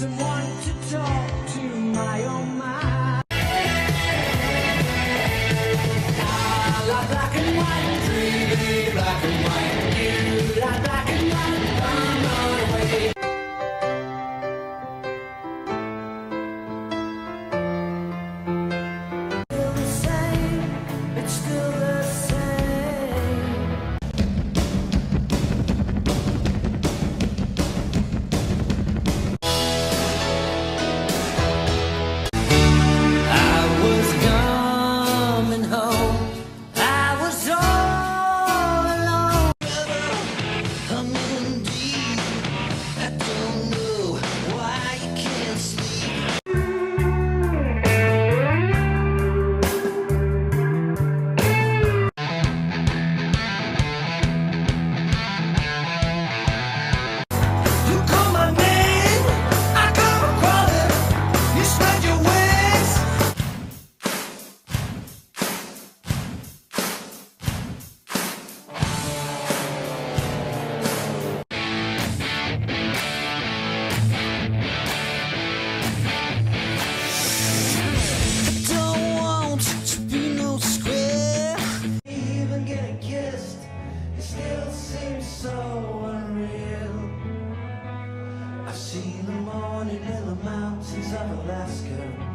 someone to talk to, my oh my. I like black and white, dreamy black and white. You like black and white, run away. Still the same, it's still the same. I was coming home, I was all alone. I'm in deep, I don't know why you can't sleep. You call my name, I come crawling. You spread your wings. Don't want to be no square. Even getting kissed, it still seems so unreal. I've seen the morning in the mountains of Alaska.